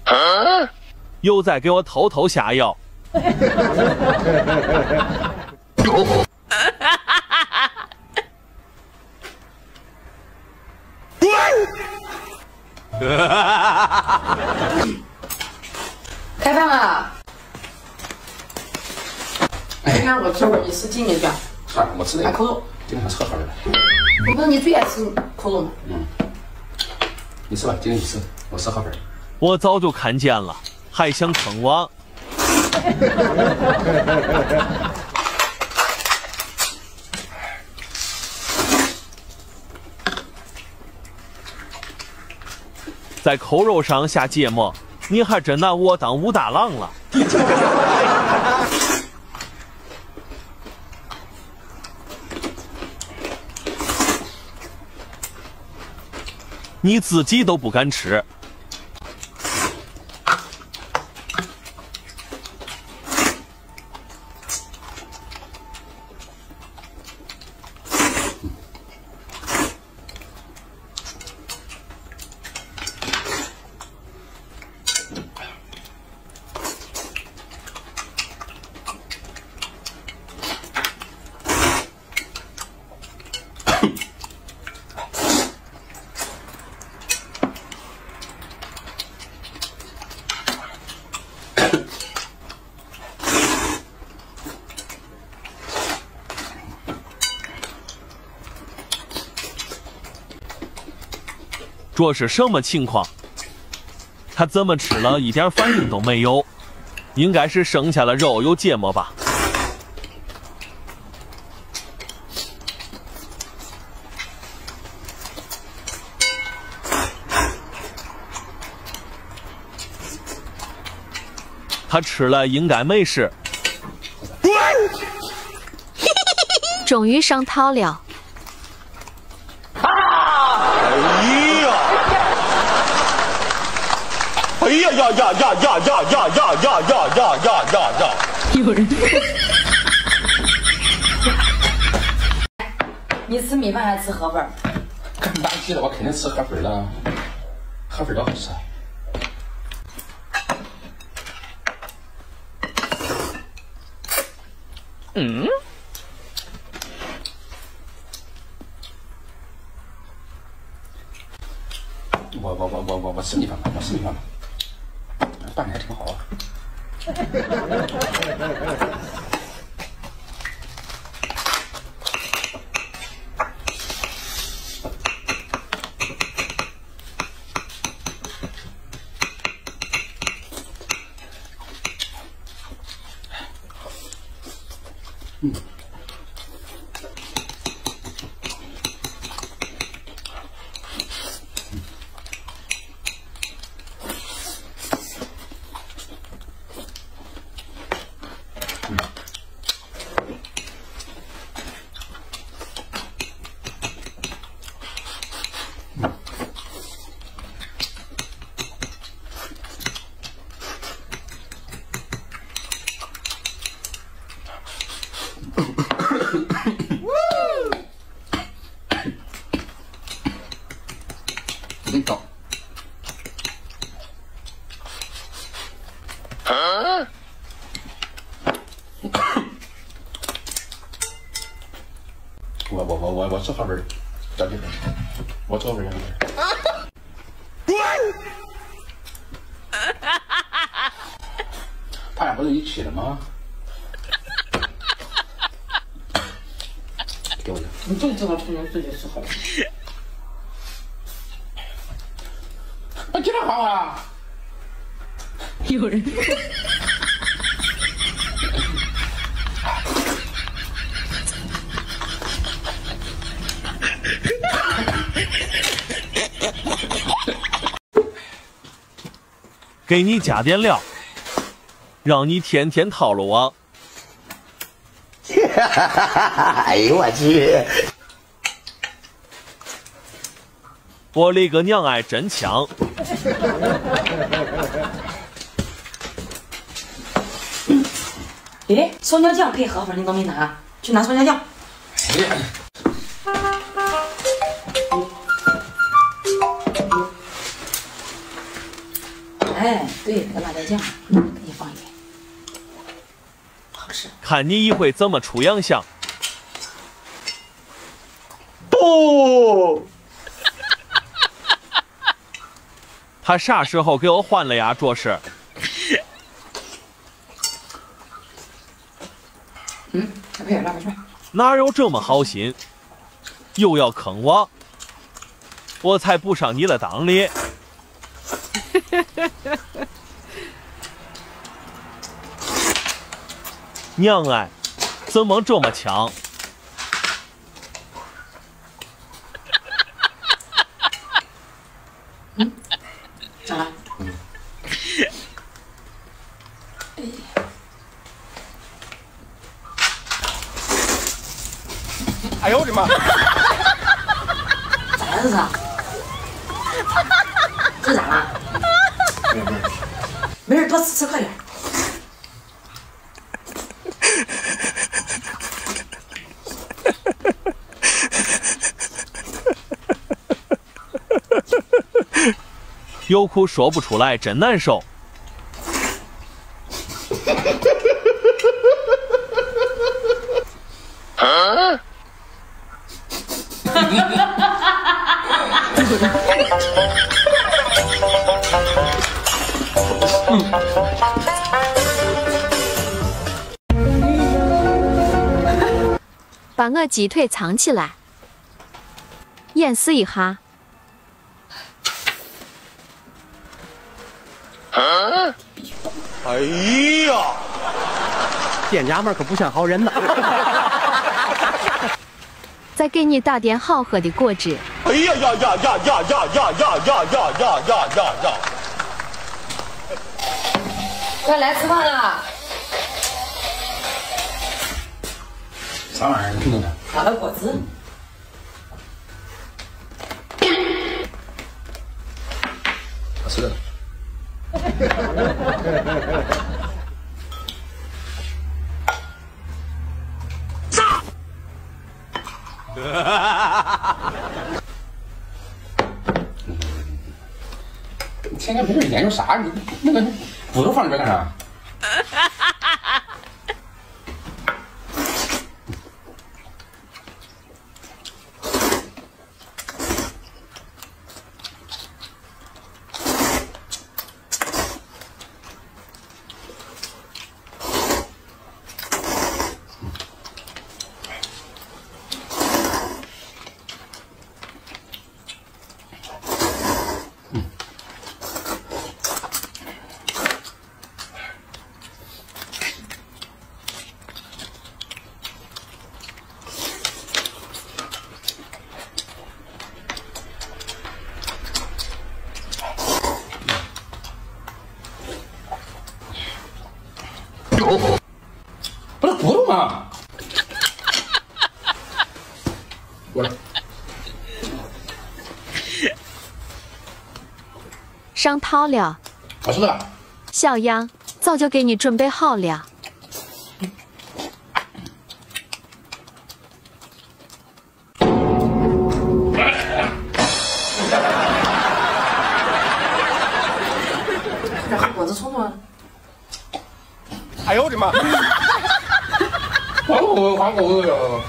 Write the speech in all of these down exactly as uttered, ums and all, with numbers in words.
又在给我偷偷下药。 开饭了。你看我吃会儿，你吃几年卷？ 算了，我吃那个。 烤肉。 今天吃盒儿的。 我不是你最爱吃烤肉吗？ 嗯。你吃吧，今天你吃，我吃盒儿。 我早就看见了，还想坑我。在扣肉上下芥末，你还真拿我当武大郎了。你自己都不敢吃。这是什么情况？他怎么吃了一点反应都没有？应该是剩下了肉有芥末吧。他吃了应该没事。 终于上套了。 哎呀呀呀呀呀呀呀呀呀呀呀呀呀呀！ 有人。 你吃米饭还是吃河粉？ 干大鸡了，我肯定吃河粉了，河粉多好吃。 嗯。 我我我我我我吃米饭吧，我吃米饭吧。拌的还挺好啊。嗯。味道。啊！我我我我我吃河粉，找地方，我做河粉。他俩不是一起的吗？给我的。 你就知道从你自己吃好。 我经常好啊。 有人。 给你加点料，让你天天套路我。 哎呦我去！ 我勒个娘哎，真香！ 哎，烧鸟酱配河粉，你都没拿，去拿烧鸟酱。 哎呀！ 哎，对，那个辣椒酱，嗯，给你放一点，好吃。 看你一会怎么出洋相。 不， 他啥时候给我换了呀？这是。 嗯，小佩，辣椒串。 哪有这么好心？又要坑我？我才不上你的当哩！娘哎，怎么这么强？ 嗯，咋了？ 哎呦我的妈！ 咋了这是？这咋了？没事，多吃吃快点。 有苦说不出来，真难受。 啊把我鸡腿藏起来，演示一下。 啊！ 哎呀，店家们可不像好人呐！ 再给你打点好喝的果汁。 哎呀呀呀呀呀呀呀呀呀呀呀呀呀呀！ 快来吃饭了。 啥玩意儿？听着呢？ 打了果汁。 我吃了。你天天没事研究啥？你那个骨头放里边干啥？不是骨头吗？过来。 上套了， 好吃的。 小样，早就给你准备好了。 这和果子冲突了。 哎呦我的妈！还我还我呀！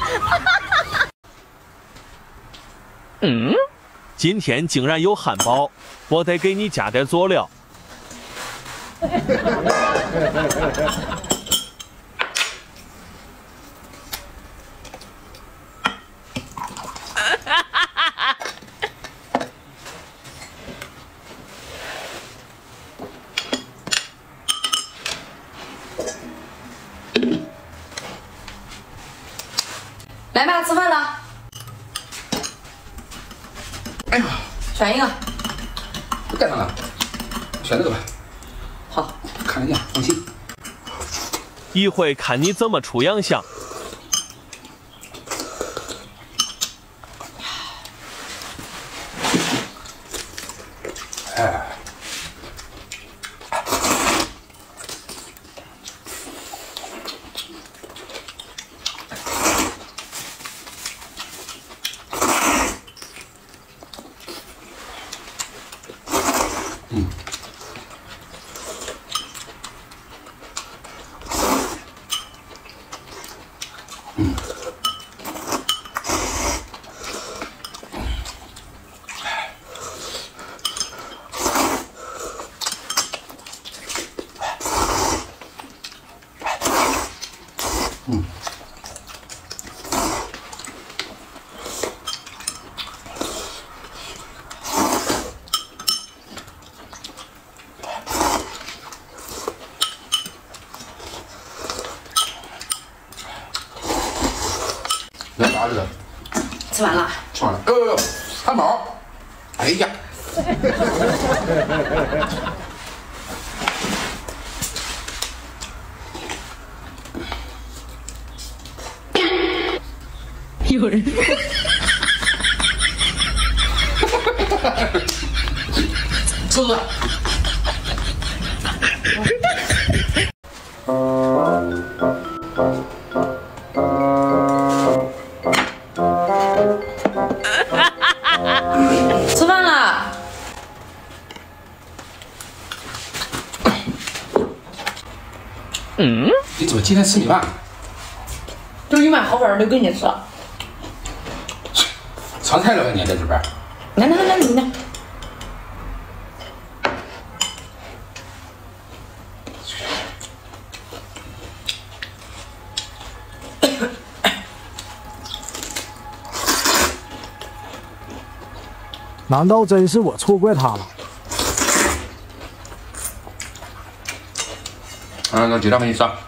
嗯，今天竟然有汉堡，我得给你加点佐料。 来吧，吃饭了。 哎呀， 选一个。 不带上了，选这个吧。 好， 看得见，放心。 一会看你怎么出洋相。 哎。嗯， 啥似的。 吃完了。 吃完了。哎呦呦，汉堡！哎呀！ 有人。 吃了。 吃饭了。 嗯？你怎么今天吃米饭？ 就是你买好玩的给你吃。 尝菜了吧你在这边？ 来来来来，你来。 难道真是我错怪他了？ 啊，那鸡蛋给你上。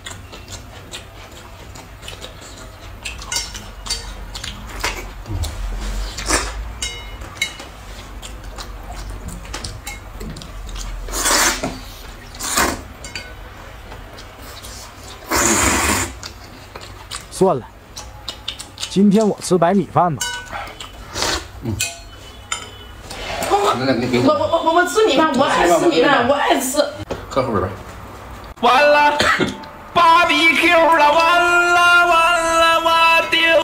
算了，今天我吃白米饭吧。 嗯。那那你给我我我我吃米饭，我爱吃米饭，我爱吃。 喝后边吧。 完了 ，B B Q 了，完了完了，我丢！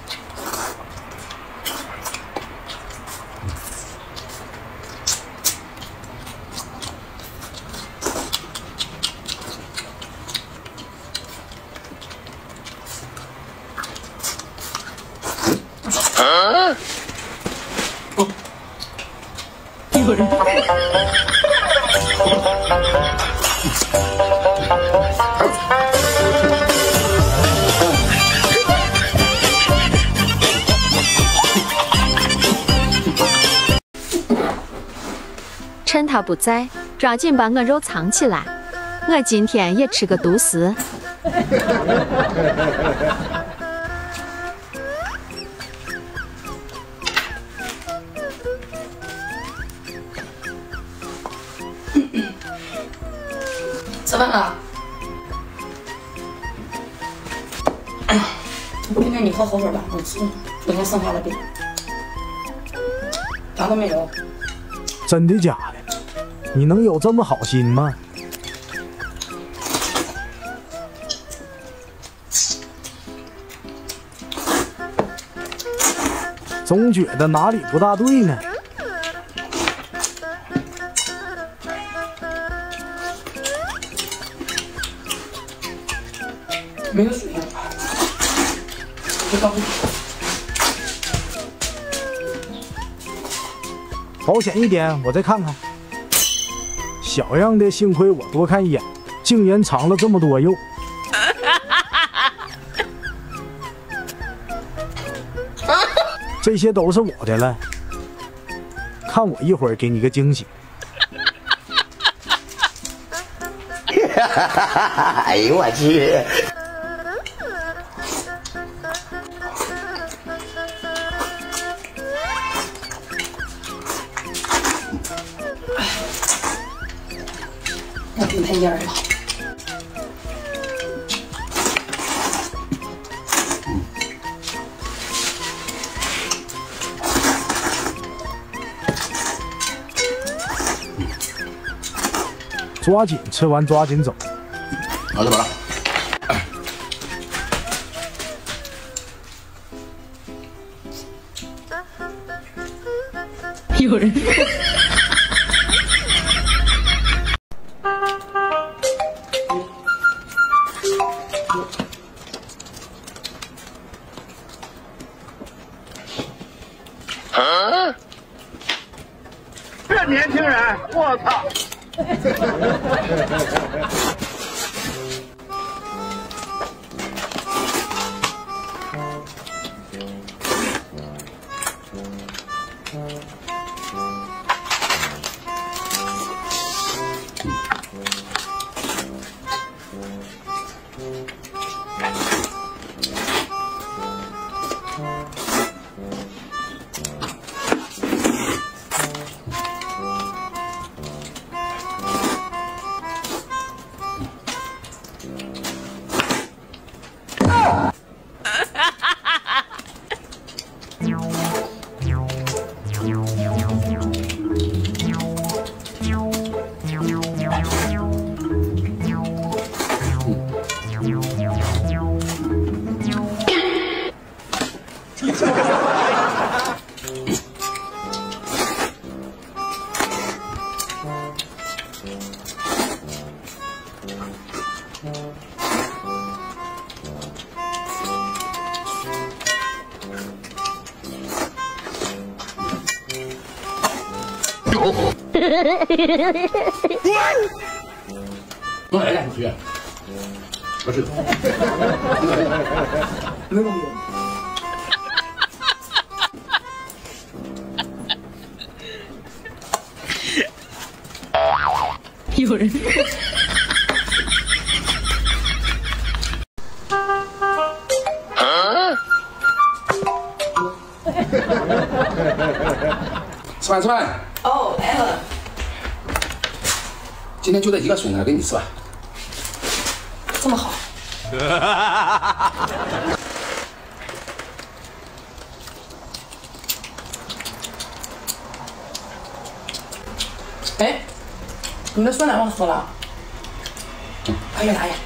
啊！哦， 有人。 趁他不在，抓紧把我肉藏起来。我今天也吃个独食。 吃饭了。今天你喝口水吧，我吃昨天剩下的饼，啥都没有。 真的假的？你能有这么好心吗？总觉得哪里不大对呢。 没有水呀，别着急。 保险一点，我再看看。小样的，幸亏我多看一眼，竟然藏了这么多肉。这些都是我的了，看我一会儿给你个惊喜。 哎呦我去！ 那饼太蔫了。 抓紧吃完，抓紧走。 好，怎么了？ 有人。 啊！这年轻人，我操！ 我来两句，我知道。没有没有。 有人。 吃饭吃饭。 哦，来了。 今天就这一个孙子，给你吃吧。 这么好。哎，你的酸奶忘喝了。拿去拿去。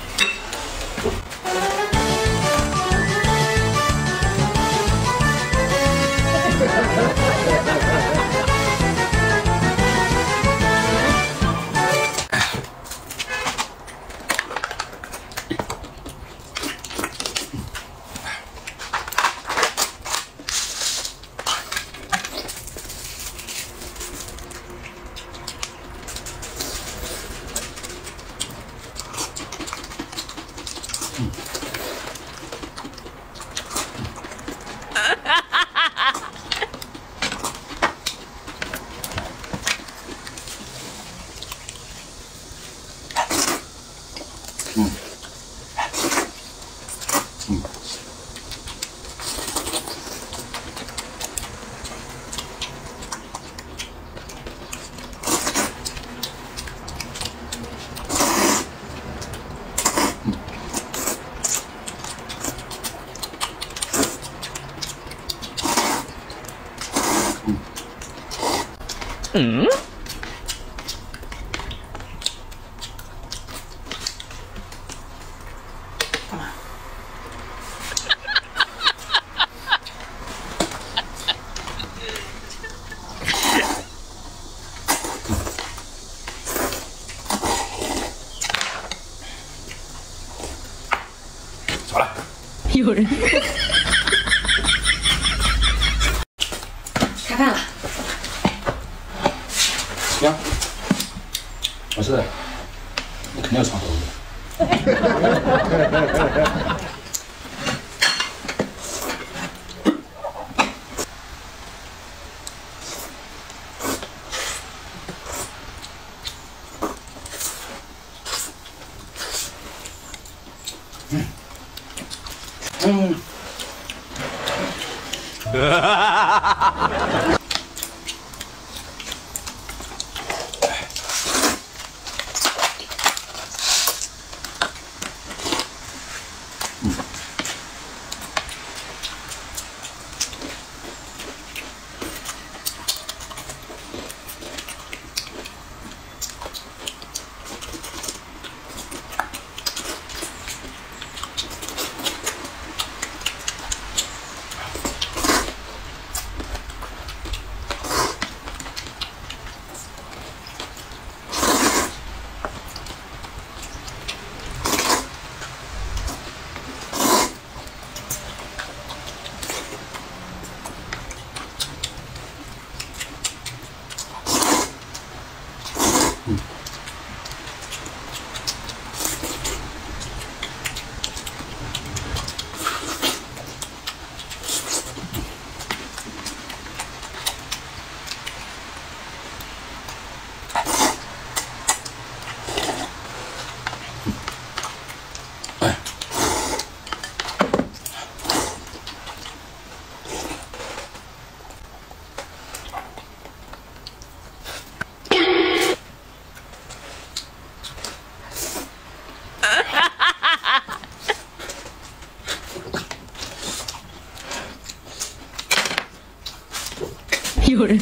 嗯，嗯， 嗯。 干嘛？ 走了。 有人。开饭了。 行，我是，你肯定要尝口味。嗯，嗯。 有人。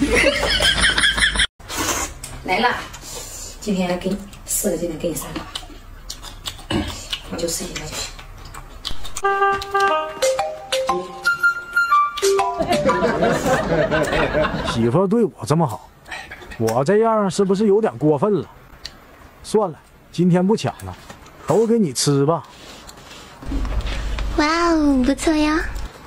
来了，今天给你四个，今天给你三个，你就吃一个就行。 媳妇对我这么好，我这样是不是有点过分了？ 算了，今天不抢了，都给你吃吧。 哇哦，不错呀！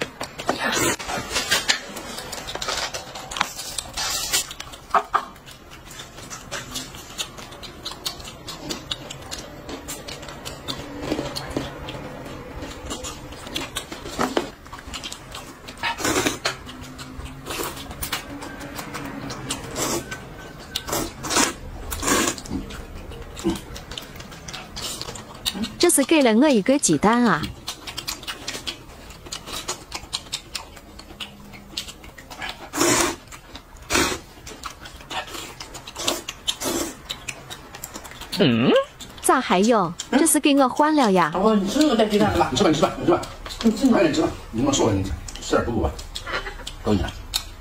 这是给了我一个鸡蛋啊！ 嗯， 咋还有？这是给我换了呀！ 老婆，你吃个带鸡蛋的吧？你吃吧，你吃吧，你吃吧，你吃，快点吃吧。你跟我说，你吃点补补吧，都你了。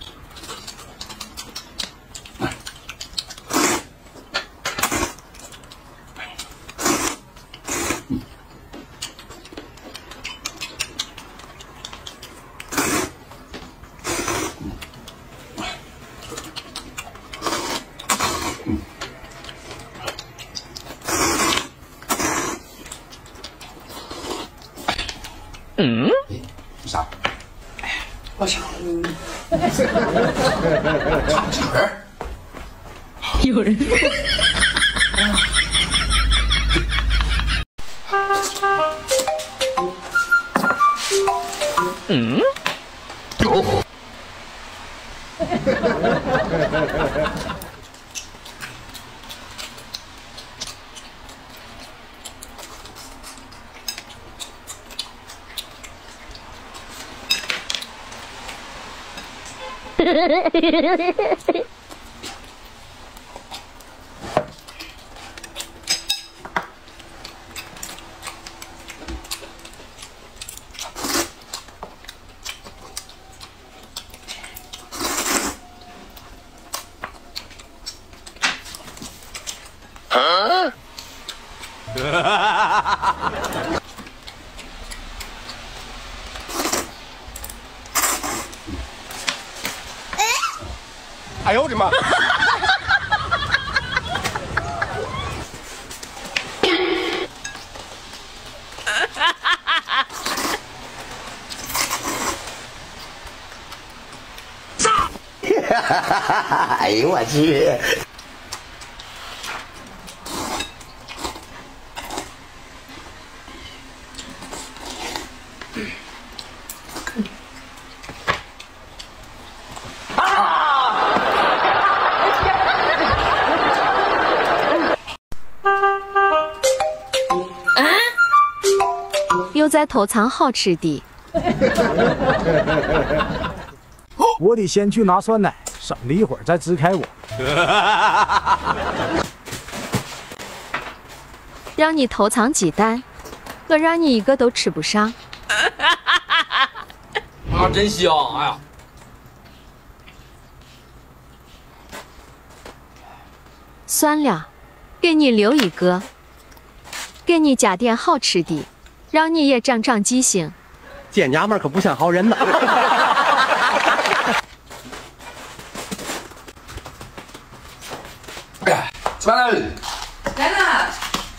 嗯， 啥？ 我想，嗯， 差几分？ 有人。 嗯，哦。啊！ 哎呦我的妈！ 哎呦我去！ 又在偷藏好吃的。 我得先去拿酸奶，省得一会儿再支开我。 让你偷藏鸡蛋，我让你一个都吃不上。 啊，真香！哎呀， 算了，给你留一个，给你加点好吃的，让你也长长记性。 见娘们可不像好人呐！ 哎，吃饭了。 来了。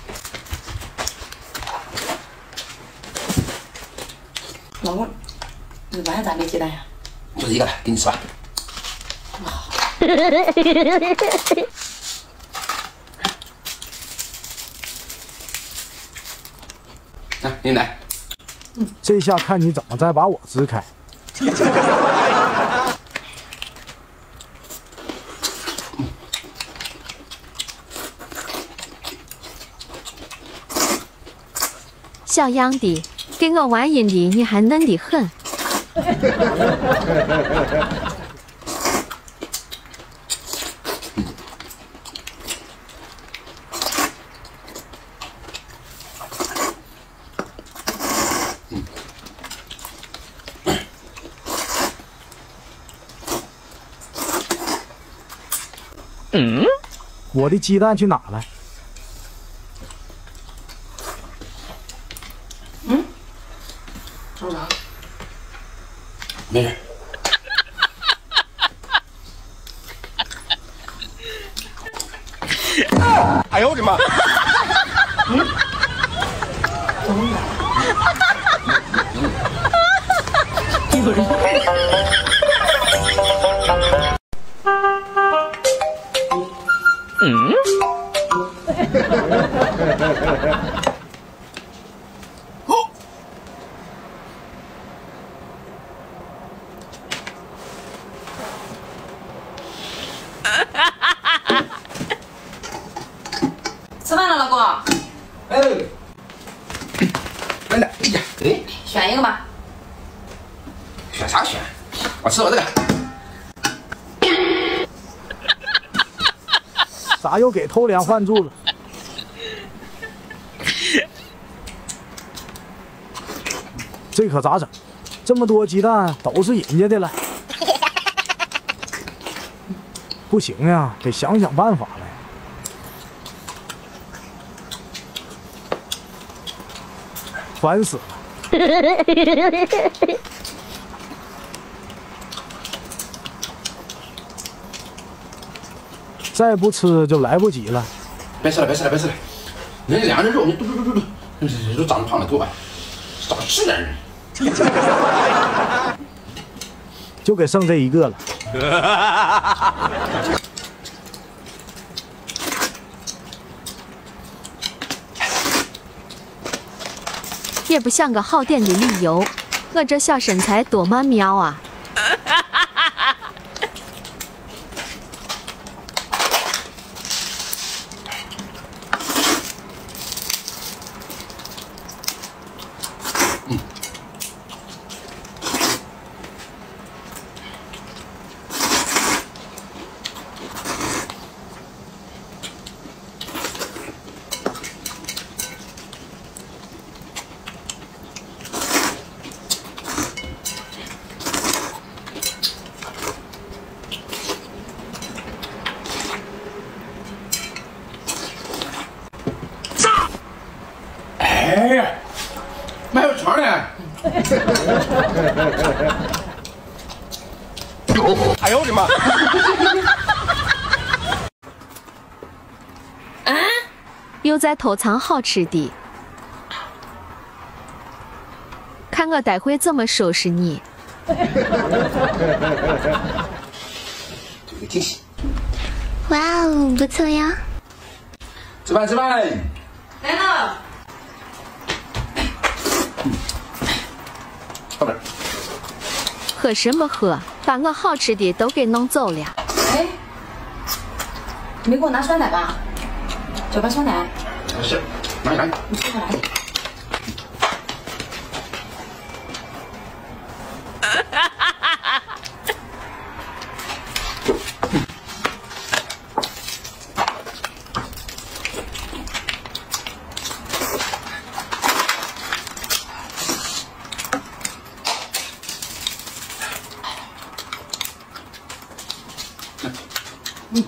老公，你晚上咋没鸡蛋呀？ 就这个了，给你吃吧。来，给你奶。 这下看你怎么再把我支开。 小样的，给我玩阴的你还嫩得很。 嗯， 我的鸡蛋去哪了？ 嗯，找啥？ 没事。 啊哎呦我的妈！ 嗯，怎么了？有人。 嗯。 哦。 吃饭了，老公。 哎，来来，哎呀，哎， 选一个吧。 选啥选？我吃我这个。 咋又给偷梁换柱了？这可咋整？这么多鸡蛋都是人家的了。不行呀，得想想办法了。烦死了！再不吃就来不及了。 别吃了，别吃了，别吃了！人家两个人肉，你嘟嘟嘟嘟嘟，都长得胖的多吧？长得是人。 就给剩这一个了。 也不像个好店的理由，我这小身材多么妙啊！ 哎呀，还有肠呢！哎呦我的妈！ 又在偷藏好吃的，看我待会怎么收拾你！ 这个惊喜！ 哇哦，不错呀！ 吃饭吃饭！ 来了。 后边。 喝什么喝？把我好吃的都给弄走了。 哎，你没给我拿酸奶吧？搅拌酸奶。 是，拿拿。 你去哪里？ 嗯。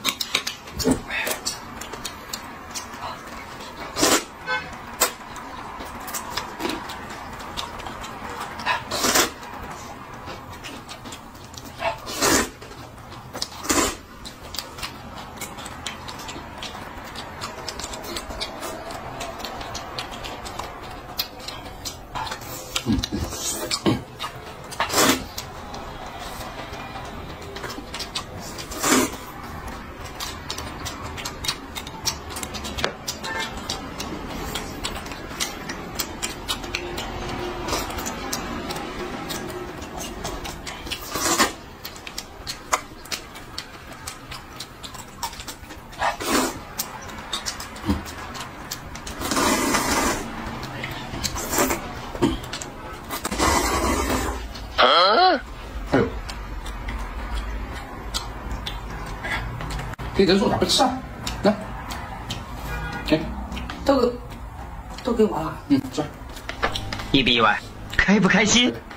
哎呦，这人肉咋不吃啊？来，给， 都给，都给我了。 嗯，吃。 意不意外？开不开心？